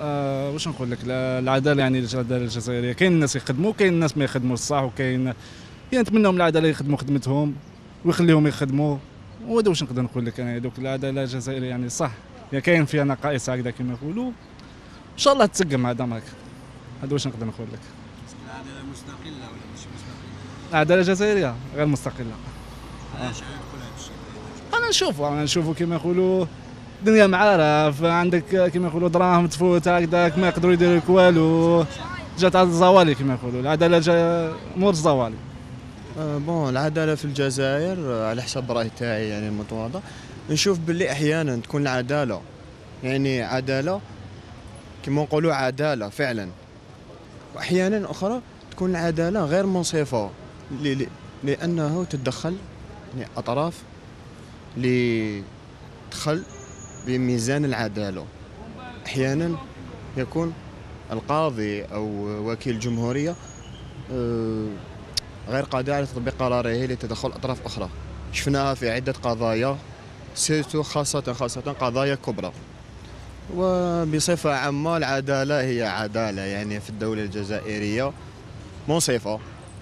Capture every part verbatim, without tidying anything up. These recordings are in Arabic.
آه واش نقول لك، العداله يعني العداله الجزائريه، كاين الناس يخدموا، كاين الناس ما يخدموش صح، وكاين يعني نتمنوا من العداله يخدموا خدمتهم ويخليهم يخدموا. وهذا واش نقدر نقول لك انا، دوك العداله الجزائريه يعني صح، يعني كاين فيها نقائص هكذا كما يقولوا، ان شاء الله تسقم هذا ماك. هذا واش نقدر نقول لك. العداله مستقله ولا مش مستقله؟ العداله الجزائريه غير مستقله. علاش تقول هذا الشيء؟ انا نشوفوا انا نشوفوا كما يقولوا الدنيا معارف، عندك كما يقولوا دراهم تفوت هكذاك ما يقدروا يديروا لك والو، جات على الزوالي كما يقولوا، العداله جا مور الزوالي. أه بون العدالة في الجزائر أه على حسب الرأي تاعي يعني المتواضع، نشوف باللي أحيانا تكون العدالة يعني عدالة كما نقولوا عدالة فعلا، وأحيانا أخرى تكون العدالة غير منصفة لأنه تتدخل يعني أطراف اللي تدخل بميزان العدالة. أحيانا يكون القاضي أو وكيل الجمهورية أه غير قادر على تطبيق قراره لتدخل أطراف أخرى. شفناها في عدة قضايا، سيرتو خاصة خاصة قضايا كبرى. وبصفة عامة العدالة هي عدالة يعني في الدولة الجزائرية منصفة،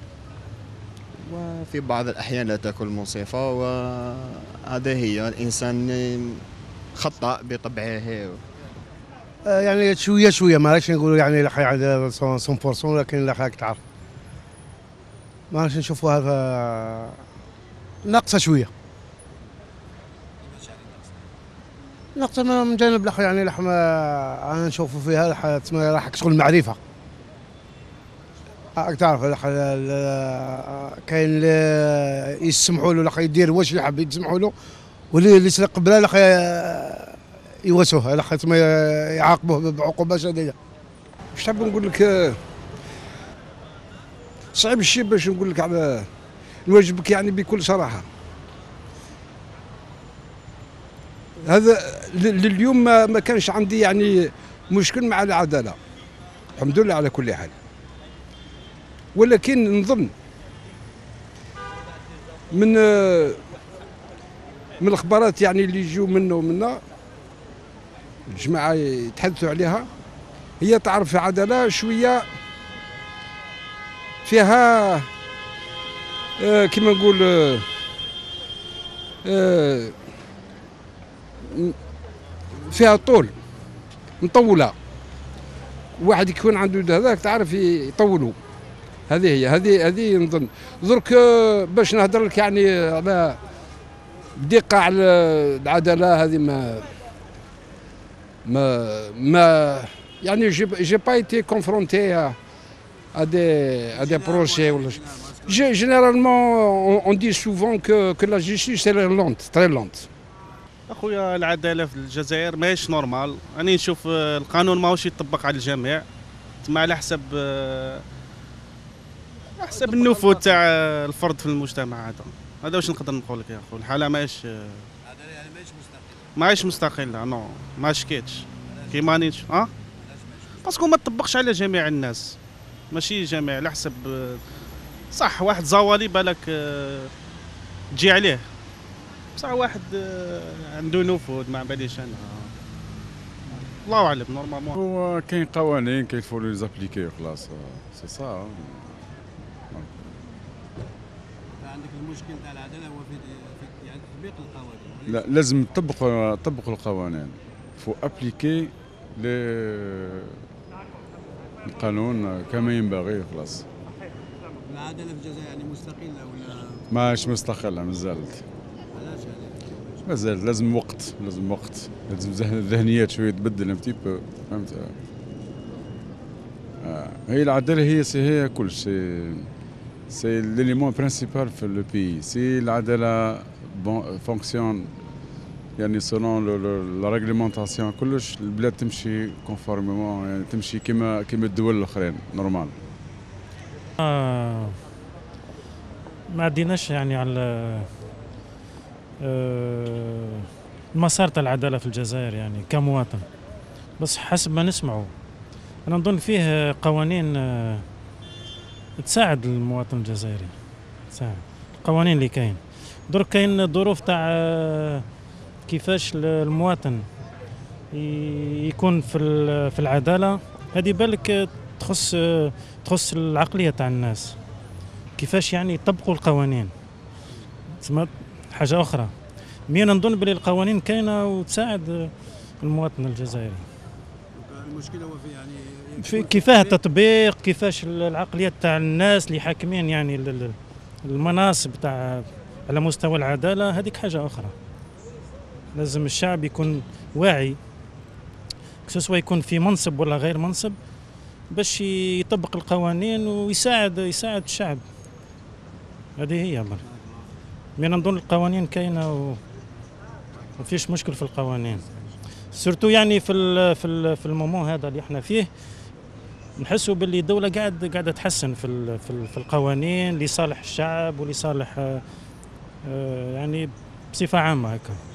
وفي بعض الأحيان لا تكون منصفة، وهذا هي الإنسان خطأ بطبعه. يعني شوية شوية ماش نقولوا يعني لحي عدالة مية بالمية، لكن لحيك تعرف ماش نشوفوا هذا ناقصة شوية. ناقصة من جانب لح يعني لح أنا نشوفوا فيها لح راح تشغل المعرفة. راك تعرف لح كاين اللي يسمحوا له لح يدير واش يحب يسمحوا له، واللي اللي يسرق بلا لح يواسوه لح يعاقبوه بعقوبة شديدة. واش حاب نقول لك، صعيب الشيء باش نقول لك على نواجبك يعني بكل صراحة. هذا لليوم ما, ما كانش عندي يعني مشكل مع العدالة، الحمد لله على كل حال، ولكن نظن من من الأخبارات يعني اللي يجوا منا ومنا الجماعة يتحدثوا عليها، هي تعرف عدالة شوية فيها آه كما نقول آه آه فيها طول مطولة، واحد يكون عنده هذاك تعرف يطولوا. هذه هي هذه هذه نظن درك آه باش نهضر لك يعني على بدقة على العدالة هذه ما ما ما يعني جي جي با ايتي كونفرونتي à des, à des projets. Généralement, on, on dit souvent que, que la justice est lente, très lente. اخويا العداله في الجزائر ماهيش نورمال، راني نشوف القانون ماهوش يطبق على الجميع، تما على حسب على حسب النفوذ تاع الفرد في المجتمع. هذا هذا واش نقدر نقول لك يا اخو، الحاله ماهيش العداله يعني ماهيش مستقله. ماهيش مستقله، نو ما شكيتش كيما نيتش ها، باسكو ما تطبقش على جميع الناس، ماشي جميع على حسب. صح واحد زوالي بالك تجي عليه، بصح واحد عنده نفوذ ما باليش انا، الله اعلم. نورمالمون هو كاين قوانين كيفو لي زابليكي خلاص سي صا. عندك المشكل تاع العداله هو في يعني تطبيق القوانين. لا لازم تطبقوا طبقوا القوانين، فو ابليكي القانون كما ينبغي خلاص. العداله في الجزائر يعني مستقله ولا ماهيش مستقله مازالت؟ علاش هذا؟ مازال لازم وقت، لازم وقت، لازم الذهنيات شويه تبدل ان بتي بو، فهمت؟ آه. هي العداله هي سي هي كل شيء، سي ليليمون برينسيبال في لو بي. سي العداله بون فونكسيون يعني سولون لا ريغليمونطاسيون كلش البلاد تمشي كونفورميمون، يعني تمشي كيما كيما الدول الاخرين نورمال. آه ما عديناش يعني على آه المسار تاع العداله في الجزائر يعني كمواطن، بس حسب ما نسمعوا انا نظن فيه قوانين آه تساعد المواطن الجزائري، تساعد القوانين اللي كاين. درك كاين ظروف تاع آه كيفاش المواطن يكون في في العداله. هذه بالك تخص تخص العقليه تاع الناس، كيفاش يعني يطبقوا القوانين. تسمى حاجه اخرى، مي انا نظن بلي القوانين كاينه وتساعد المواطن الجزائري. المشكله هو في يعني في كيفاه التطبيق، كيفاش العقليات تاع الناس اللي حاكمين يعني المناصب تاع على مستوى العداله، هذيك حاجه اخرى. لازم الشعب يكون واعي، سواء يكون في منصب ولا غير منصب، باش يطبق القوانين ويساعد يساعد الشعب. هذه هي برك. من نظن القوانين كاينه و ما فيش مشكل في القوانين، سورتو يعني في ال في ال في المومون هذا اللي احنا فيه، نحسوا باللي الدوله قاعد قاعده تحسن في ال في, ال في القوانين لصالح الشعب ولصالح آه يعني بصفه عامه هكا.